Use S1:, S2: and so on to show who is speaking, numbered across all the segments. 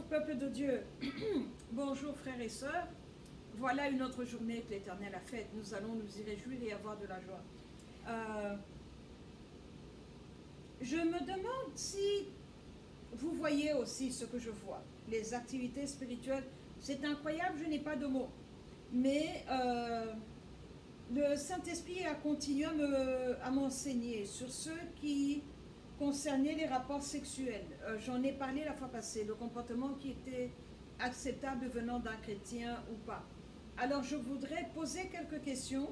S1: peuple de Dieu, bonjour frères et sœurs, voilà une autre journée que l'Éternel a faite, nous allons nous y réjouir et avoir de la joie. Je me demande si vous voyez aussi ce que je vois, les activités spirituelles, c'est incroyable, je n'ai pas de mots, mais le Saint-Esprit a continué à m'enseigner sur ce qui concernait les rapports sexuels. J'en ai parlé la fois passée, le comportement qui était acceptable venant d'un chrétien ou pas. Alors je voudrais poser quelques questions.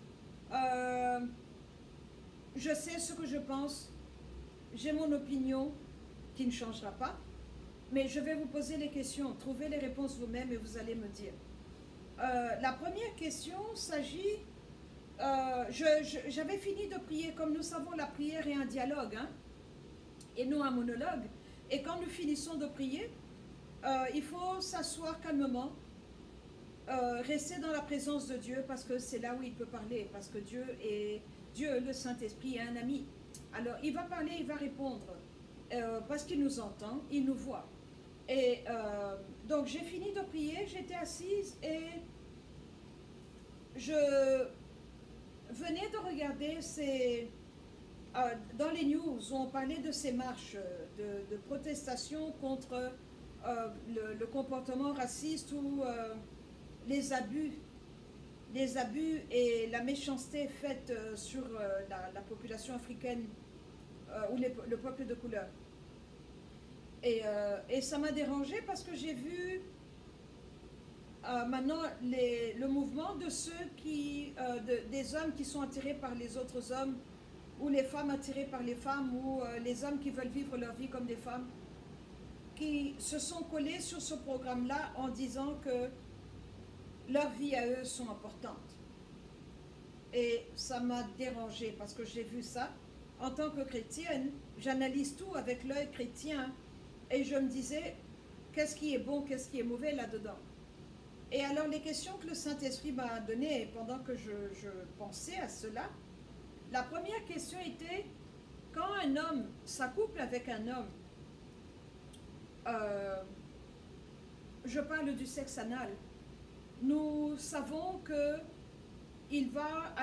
S1: Je sais ce que je pense, j'ai mon opinion qui ne changera pas, mais je vais vous poser les questions, trouvez les réponses vous-même et vous allez me dire. La première question s'agit... j'avais fini de prier. Comme nous savons, la prière est un dialogue, hein, et non un monologue. Et quand nous finissons de prier, il faut s'asseoir calmement, rester dans la présence de Dieu, parce que c'est là où il peut parler, parce que Dieu, le Saint-Esprit, est un ami. Alors, il va parler, il va répondre, parce qu'il nous entend, il nous voit. Et donc, j'ai fini de prier, j'étais assise et je venais de regarder dans les news, on parlait de ces marches de protestation contre le comportement raciste ou les abus et la méchanceté faite sur la population africaine ou le peuple de couleur. Et ça m'a dérangé parce que j'ai vu maintenant le mouvement de ceux des hommes qui sont attirés par les autres hommes, ou les femmes attirées par les femmes, ou les hommes qui veulent vivre leur vie comme des femmes, qui se sont collés sur ce programme-là en disant que leur vie à eux sont importantes. Et ça m'a dérangé parce que j'ai vu ça. En tant que chrétienne, j'analyse tout avec l'œil chrétien et je me disais, qu'est-ce qui est bon, qu'est-ce qui est mauvais là-dedans? Et alors les questions que le Saint-Esprit m'a données pendant que je pensais à cela, la première question était, quand un homme s'accouple avec un homme, je parle du sexe anal, nous savons que il va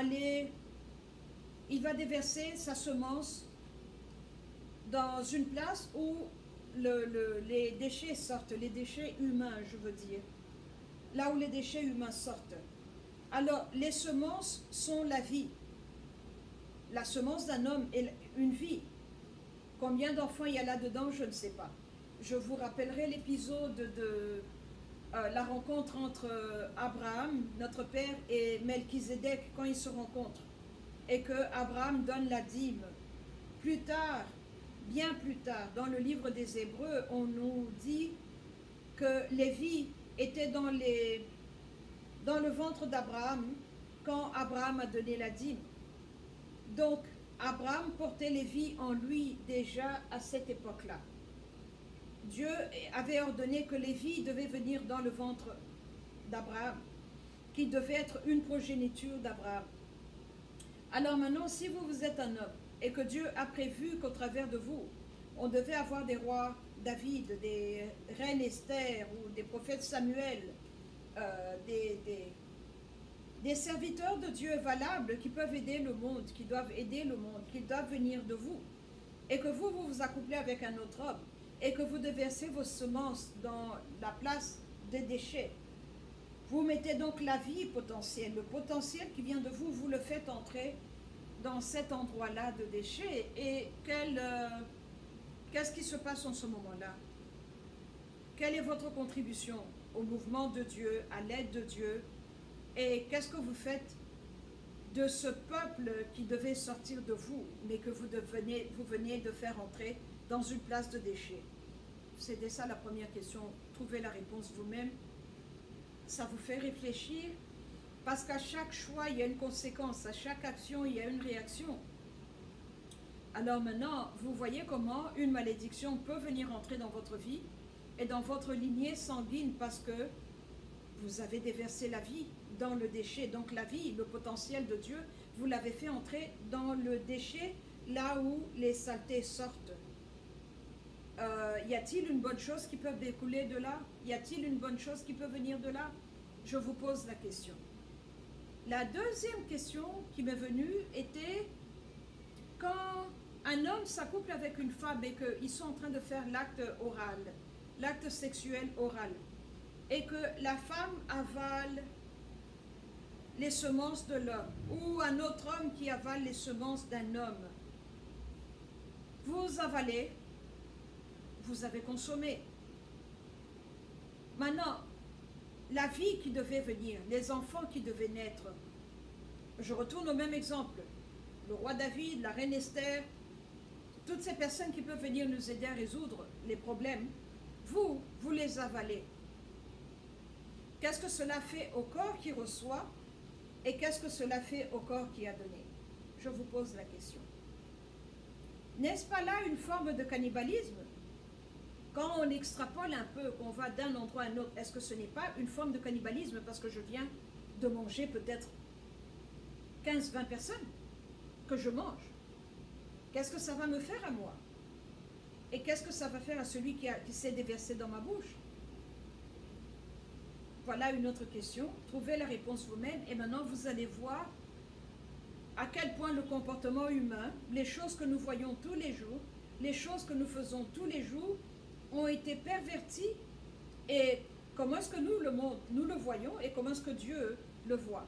S1: déverser sa semence dans une place où les déchets sortent, les déchets humains, je veux dire, là où les déchets humains sortent. Alors, les semences sont la vie. La semence d'un homme est une vie. Combien d'enfants il y a là-dedans, je ne sais pas. Je vous rappellerai l'épisode de la rencontre entre Abraham, notre père, et Melchizedek quand ils se rencontrent. Et que Abraham donne la dîme. Plus tard, bien plus tard, dans le livre des Hébreux, on nous dit que Lévi était dans le ventre d'Abraham quand Abraham a donné la dîme. Donc, Abraham portait Lévi en lui déjà à cette époque-là. Dieu avait ordonné que Lévi devait venir dans le ventre d'Abraham, qui devait être une progéniture d'Abraham. Alors maintenant, si vous êtes un homme et que Dieu a prévu qu'au travers de vous, on devait avoir des rois David, des reines Esther ou des prophètes Samuel, des serviteurs de Dieu valables qui peuvent aider le monde, qui doivent aider le monde, qui doivent venir de vous, et que vous vous accouplez avec un autre homme, et que vous déversez vos semences dans la place des déchets. Vous mettez donc la vie potentielle, le potentiel qui vient de vous, vous le faites entrer dans cet endroit-là de déchets. Et qu'est-ce qui se passe en ce moment-là? Quelle est votre contribution au mouvement de Dieu, à l'aide de Dieu? Et qu'est-ce que vous faites de ce peuple qui devait sortir de vous, mais que vous veniez de faire entrer dans une place de déchets? C'était ça la première question. Trouvez la réponse vous-même. Ça vous fait réfléchir, parce qu'à chaque choix, il y a une conséquence. À chaque action, il y a une réaction. Alors maintenant, vous voyez comment une malédiction peut venir entrer dans votre vie et dans votre lignée sanguine, parce que vous avez déversé la vie dans le déchet. Donc la vie, le potentiel de Dieu, vous l'avez fait entrer dans le déchet, là où les saletés sortent. Y a-t-il une bonne chose qui peut découler de là? Y a-t-il une bonne chose qui peut venir de là? Je vous pose la question. La deuxième question qui m'est venue était quand un homme s'accouple avec une femme et qu'ils sont en train de faire l'acte oral, l'acte sexuel oral, et que la femme avale les semences de l'homme, ou un autre homme qui avale les semences d'un homme, vous avalez, vous avez consommé. Maintenant, la vie qui devait venir, les enfants qui devaient naître, je retourne au même exemple, le roi David, la reine Esther, toutes ces personnes qui peuvent venir nous aider à résoudre les problèmes, vous les avalez. Qu'est-ce que cela fait au corps qui reçoit et qu'est-ce que cela fait au corps qui a donné? Je vous pose la question. N'est-ce pas là une forme de cannibalisme? Quand on extrapole un peu, qu'on va d'un endroit à un autre, est-ce que ce n'est pas une forme de cannibalisme parce que je viens de manger peut-être 15-20 personnes que je mange? Qu'est-ce que ça va me faire à moi? Et qu'est-ce que ça va faire à celui qui s'est déversé dans ma bouche? Voilà une autre question. Trouvez la réponse vous-même et maintenant vous allez voir à quel point le comportement humain, les choses que nous voyons tous les jours, les choses que nous faisons tous les jours ont été perverties et comment est-ce que nous le voyons et comment est-ce que Dieu le voit.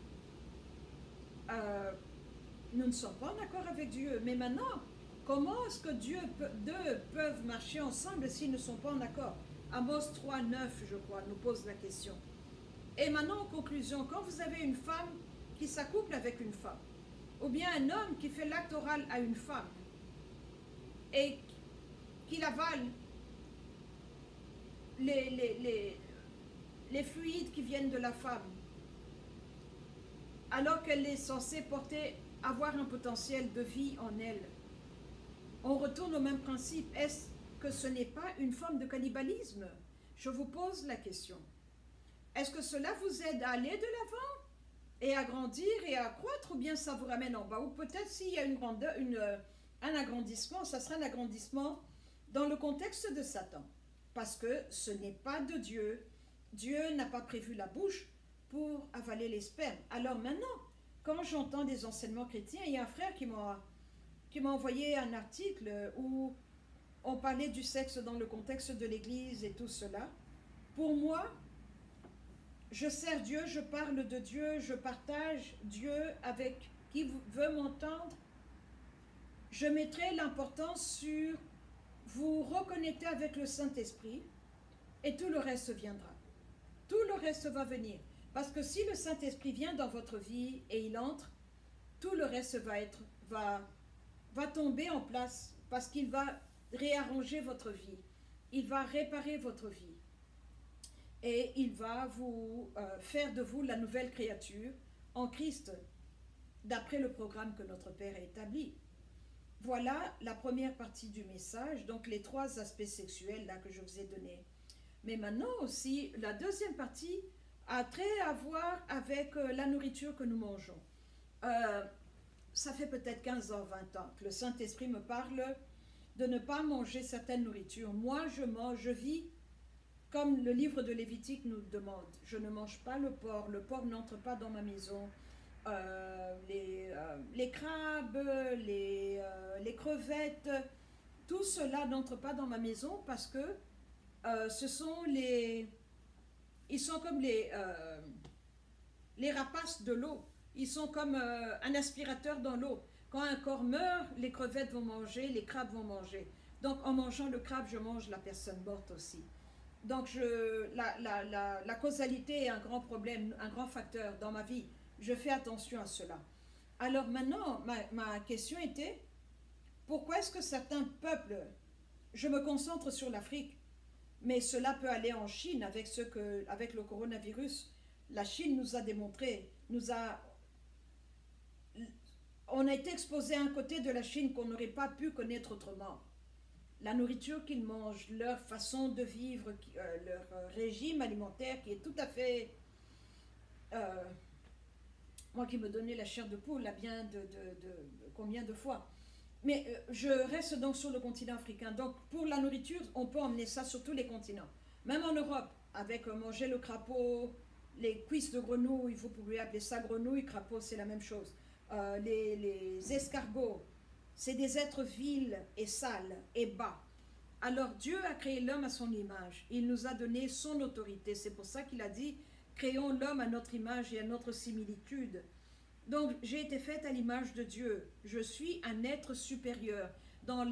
S1: Nous ne sommes pas en accord avec Dieu, mais maintenant, comment est-ce que deux peuvent marcher ensemble s'ils ne sont pas en accord? Amos 3, 9, je crois, nous pose la question. Et maintenant, en conclusion, quand vous avez une femme qui s'accouple avec une femme, ou bien un homme qui fait l'acte oral à une femme, et qu'il avale les fluides qui viennent de la femme, alors qu'elle est censée avoir un potentiel de vie en elle, on retourne au même principe. Est-ce que ce n'est pas une forme de cannibalisme? Je vous pose la question. Est-ce que cela vous aide à aller de l'avant et à grandir et à croître, ou bien ça vous ramène en bas? Ou peut-être s'il y a un agrandissement, ça sera un agrandissement dans le contexte de Satan. Parce que ce n'est pas de Dieu. Dieu n'a pas prévu la bouche pour avaler les spermes. Alors maintenant, quand j'entends des enseignements chrétiens, il y a un frère qui m'a envoyé un article où on parlait du sexe dans le contexte de l'Église et tout cela. Pour moi, je sers Dieu, je parle de Dieu, je partage Dieu avec qui veut m'entendre. Je mettrai l'importance sur vous reconnecter avec le Saint-Esprit et tout le reste viendra. Tout le reste va venir. Parce que si le Saint-Esprit vient dans votre vie et il entre, tout le reste va tomber en place parce qu'il va réarranger votre vie. Il va réparer votre vie. Et il va vous faire de vous la nouvelle créature en Christ, d'après le programme que notre Père a établi. Voilà la première partie du message, donc les 3 aspects sexuels là que je vous ai donnés. Mais maintenant aussi, la deuxième partie a trait à voir avec la nourriture que nous mangeons. Ça fait peut-être 15 ans, 20 ans que le Saint-Esprit me parle de ne pas manger certaines nourritures. Moi, je vis comme le livre de Lévitique nous demande. Je ne mange pas le porc n'entre pas dans ma maison. Les crabes, les crevettes, tout cela n'entre pas dans ma maison parce que ils sont comme les rapaces de l'eau. Ils sont comme un aspirateur dans l'eau. Quand un corps meurt, les crevettes vont manger, les crabes vont manger. Donc en mangeant le crabe, je mange la personne morte aussi. Donc la causalité est un grand problème, un grand facteur dans ma vie. Je fais attention à cela. Alors maintenant, ma question était, pourquoi est-ce que certains peuples, je me concentre sur l'Afrique, mais cela peut aller en Chine avec le coronavirus. La Chine nous a démontré, on a été exposé à un côté de la Chine qu'on n'aurait pas pu connaître autrement. La nourriture qu'ils mangent, leur façon de vivre, leur régime alimentaire qui est tout à fait... moi qui me donnais la chair de poule, là bien combien de fois. Mais je reste donc sur le continent africain. Donc pour la nourriture, on peut emmener ça sur tous les continents. Même en Europe, avec manger le crapaud, les cuisses de grenouille, vous pouvez appeler ça grenouille, crapaud, c'est la même chose. Les escargots, c'est des êtres vils et sales et bas. Alors Dieu a créé l'homme à son image. Il nous a donné son autorité. C'est pour ça qu'il a dit, créons l'homme à notre image et à notre similitude. Donc j'ai été faite à l'image de Dieu. Je suis un être supérieur. Dans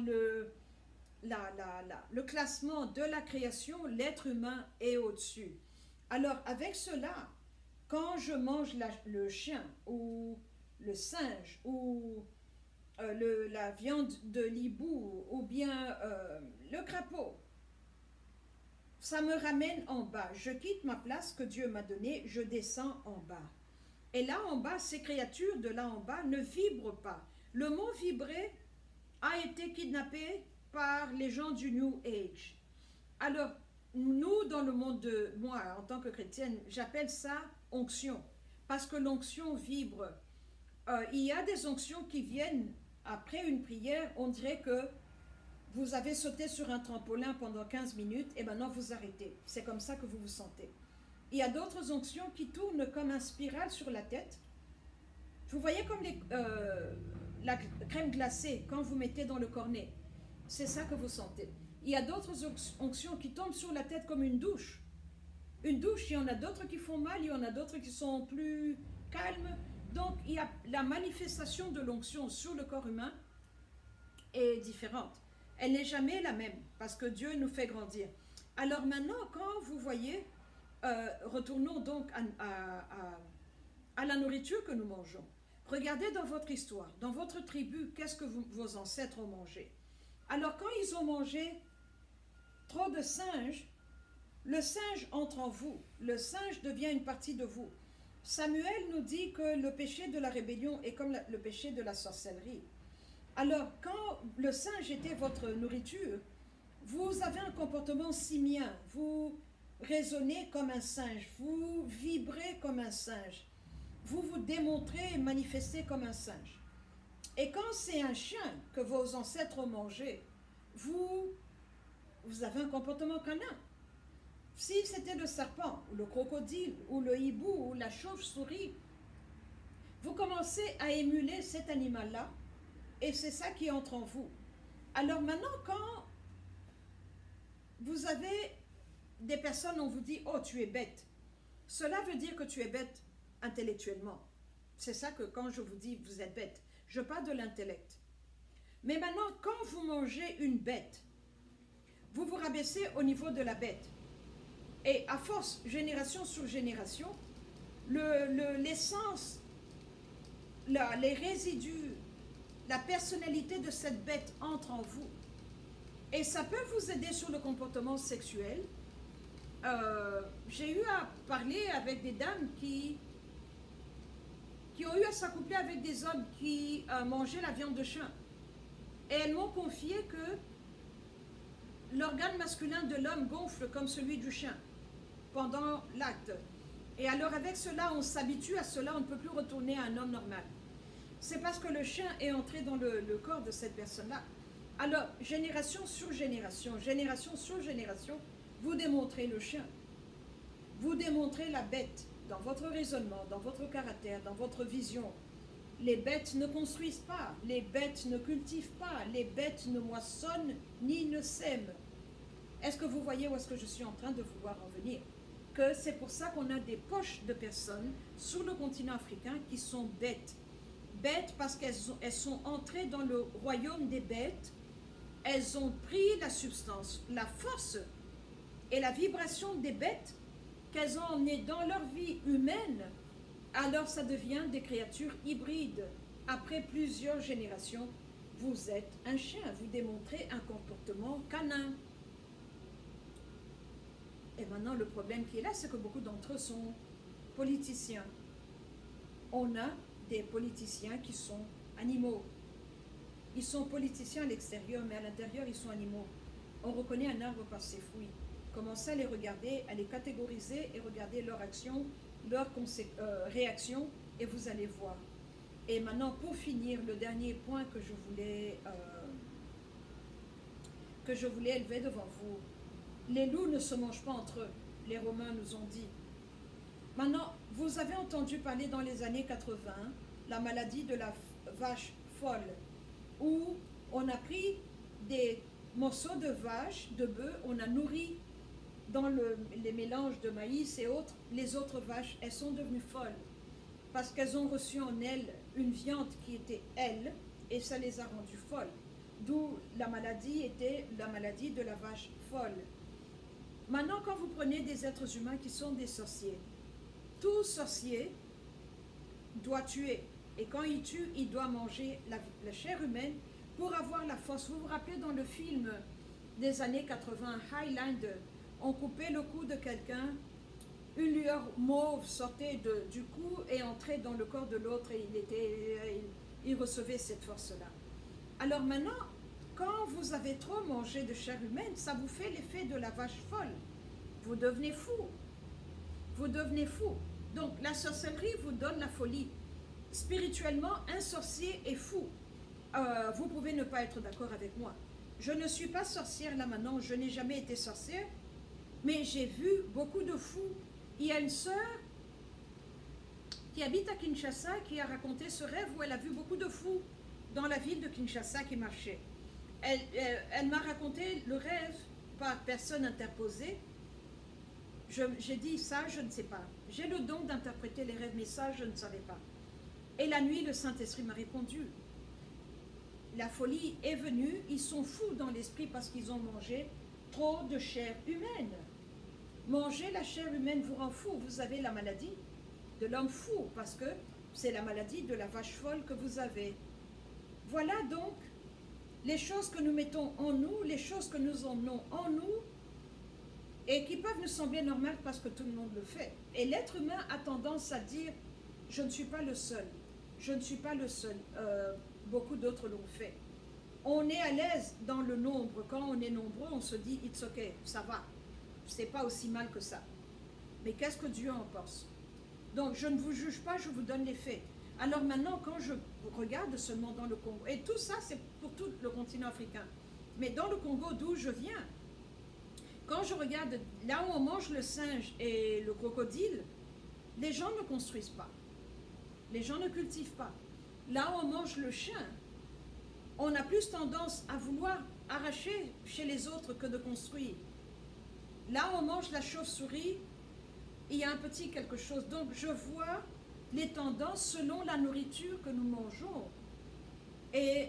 S1: le classement de la création, l'être humain est au-dessus. Alors avec cela, quand je mange le chien ou le singe ou la viande de l'hibou ou bien le crapaud, ça me ramène en bas. Je quitte ma place que Dieu m'a donnée, je descends en bas. Et là en bas, ces créatures de là en bas ne vibrent pas. Le mot vibrer a été kidnappé par les gens du New Age. Alors, nous, dans le monde de moi, en tant que chrétienne, j'appelle ça onction. Parce que l'onction vibre. Il y a des onctions qui viennent après une prière, on dirait que vous avez sauté sur un trampolin pendant 15 minutes et maintenant vous arrêtez. C'est comme ça que vous vous sentez. Il y a d'autres onctions qui tournent comme un spirale sur la tête. Vous voyez comme la crème glacée quand vous mettez dans le cornet. C'est ça que vous sentez. Il y a d'autres onctions qui tombent sur la tête comme une douche. Une douche, il y en a d'autres qui font mal, il y en a d'autres qui sont plus calmes. Donc, il y a la manifestation de l'onction sur le corps humain est différente. Elle n'est jamais la même parce que Dieu nous fait grandir. Alors maintenant, quand vous voyez, retournons donc à la nourriture que nous mangeons. Regardez dans votre histoire, dans votre tribu, qu'est-ce que vos ancêtres ont mangé. Alors quand ils ont mangé trop de singes, le singe entre en vous, le singe devient une partie de vous. Samuel nous dit que le péché de la rébellion est comme le péché de la sorcellerie. Alors, quand le singe était votre nourriture, vous avez un comportement simien, vous raisonnez comme un singe, vous vibrez comme un singe, vous vous démontrez et manifestez comme un singe. Et quand c'est un chien que vos ancêtres ont mangé, vous avez un comportement canin. Si c'était le serpent, ou le crocodile, ou le hibou, ou la chauve-souris, vous commencez à émuler cet animal-là, et c'est ça qui entre en vous. Alors maintenant, quand vous avez des personnes, on vous dit « Oh, tu es bête », cela veut dire que tu es bête intellectuellement. C'est ça que quand je vous dis « Vous êtes bête », je parle de l'intellect. Mais maintenant, quand vous mangez une bête, vous vous rabaissez au niveau de la bête. Et à force, génération sur génération, l'essence, les résidus, la personnalité de cette bête entre en vous. Et ça peut vous aider sur le comportement sexuel. J'ai eu à parler avec des dames qui ont eu à s'accoupler avec des hommes qui mangeaient la viande de chien. Et elles m'ont confié que l'organe masculin de l'homme gonfle comme celui du chien pendant l'acte. Et alors avec cela, on s'habitue à cela, on ne peut plus retourner à un homme normal. C'est parce que le chien est entré dans le corps de cette personne-là. Alors, génération sur génération, vous démontrez le chien. Vous démontrez la bête dans votre raisonnement, dans votre caractère, dans votre vision. Les bêtes ne construisent pas, les bêtes ne cultivent pas, les bêtes ne moissonnent ni ne sèment. Est-ce que vous voyez où est-ce que je suis en train de vouloir en venir? Que c'est pour ça qu'on a des poches de personnes sur le continent africain qui sont bêtes. Bêtes parce qu'elles sont entrées dans le royaume des bêtes, elles ont pris la substance, la force et la vibration des bêtes qu'elles ont emmenées dans leur vie humaine, alors ça devient des créatures hybrides. Après plusieurs générations, vous êtes un chien, vous démontrez un comportement canin. Et maintenant, le problème qui est là, c'est que beaucoup d'entre eux sont politiciens. On a des politiciens qui sont animaux. Ils sont politiciens à l'extérieur, mais à l'intérieur, ils sont animaux. On reconnaît un arbre par ses fruits. Commencez à les regarder, à les catégoriser et regarder leurs actions, leurs réactions, et vous allez voir. Et maintenant, pour finir, le dernier point que je voulais élever devant vous. Les loups ne se mangent pas entre eux, les Romains nous ont dit. Maintenant, vous avez entendu parler dans les années 80, la maladie de la vache folle, où on a pris des morceaux de vache, de bœuf, on a nourri dans les mélanges de maïs et autres, les autres vaches, elles sont devenues folles, parce qu'elles ont reçu en elles une viande qui était elle, et ça les a rendues folles. D'où la maladie était la maladie de la vache folle. Maintenant, quand vous prenez des êtres humains qui sont des sorciers, tout sorcier doit tuer. Et quand il tue, il doit manger la chair humaine pour avoir la force. Vous vous rappelez dans le film des années 80, Highlander, on coupait le cou de quelqu'un, une lueur mauve sortait du cou et entrait dans le corps de l'autre et il recevait cette force-là. Alors maintenant, quand vous avez trop mangé de chair humaine, ça vous fait l'effet de la vache folle. Vous devenez fou. Vous devenez fou. Donc la sorcellerie vous donne la folie. Spirituellement, un sorcier est fou. Vous pouvez ne pas être d'accord avec moi. Je ne suis pas sorcière là maintenant, je n'ai jamais été sorcière, mais j'ai vu beaucoup de fous. Il y a une sœur qui habite à Kinshasa qui a raconté ce rêve où elle a vu beaucoup de fous dans la ville de Kinshasa qui marchaient. Elle m'a raconté le rêve par personne interposée. J'ai dit ça, je ne sais pas. J'ai le don d'interpréter les rêves, mais ça, je ne savais pas. Et la nuit, le Saint-Esprit m'a répondu. La folie est venue, ils sont fous dans l'esprit parce qu'ils ont mangé trop de chair humaine. Manger la chair humaine vous rend fou. Vous avez la maladie de l'homme fou parce que c'est la maladie de la vache folle que vous avez. Voilà donc les choses que nous mettons en nous, les choses que nous emmenons en nous et qui peuvent nous sembler normales parce que tout le monde le fait. Et l'être humain a tendance à dire « je ne suis pas le seul, je ne suis pas le seul ». Beaucoup d'autres l'ont fait. On est à l'aise dans le nombre. Quand on est nombreux, on se dit « it's okay, ça va, c'est pas aussi mal que ça ». Mais qu'est-ce que Dieu en pense? Donc je ne vous juge pas, je vous donne les faits. Alors maintenant, quand je regarde seulement dans le Congo, et tout ça c'est pour tout le continent africain, mais dans le Congo d'où je viens, quand je regarde là où on mange le singe et le crocodile, les gens ne construisent pas, les gens ne cultivent pas. Là où on mange le chien, on a plus tendance à vouloir arracher chez les autres que de construire. Là où on mange la chauve-souris, il y a un petit quelque chose. Donc je vois les tendances selon la nourriture que nous mangeons. Et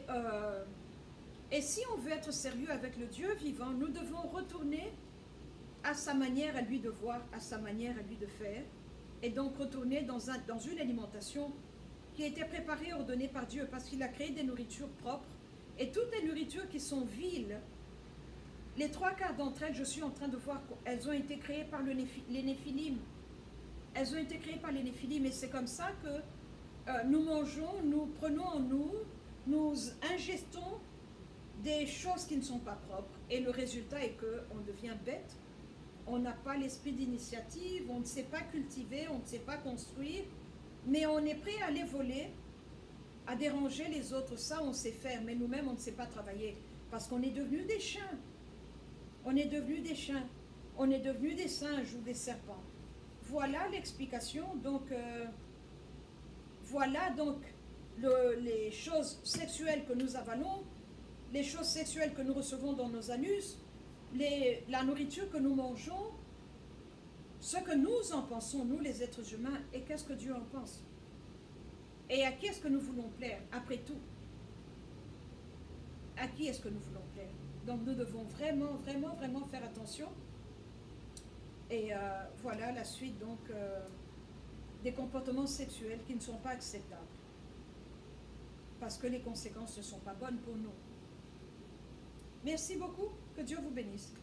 S1: si on veut être sérieux avec le Dieu vivant, nous devons retourner à sa manière à lui de voir, à sa manière à lui de faire, et donc retourner dans une alimentation qui a été préparée et ordonnée par Dieu, parce qu'il a créé des nourritures propres, et toutes les nourritures qui sont viles, les 3/4 d'entre elles, je suis en train de voir qu'elles ont été créées par les Néphilim. Elles ont été créées par les Néphilim, et c'est comme ça que nous mangeons, nous prenons en nous, nous ingestons des choses qui ne sont pas propres, et le résultat est qu'on devient bête, on n'a pas l'esprit d'initiative, on ne sait pas cultiver, on ne sait pas construire, mais on est prêt à les voler, à déranger les autres, ça on sait faire, mais nous-mêmes on ne sait pas travailler, parce qu'on est devenus des chiens, on est devenus des chiens, on est devenus des singes ou des serpents. Voilà l'explication, donc voilà donc les choses sexuelles que nous avalons, les choses sexuelles que nous recevons dans nos anus, la nourriture que nous mangeons, ce que nous en pensons, nous les êtres humains, et qu'est-ce que Dieu en pense. Et à qui est-ce que nous voulons plaire, après tout? À qui est-ce que nous voulons plaire? Donc nous devons vraiment, vraiment, vraiment faire attention. Et voilà la suite donc des comportements sexuels qui ne sont pas acceptables. Parce que les conséquences ne sont pas bonnes pour nous. Merci beaucoup, que Dieu vous bénisse.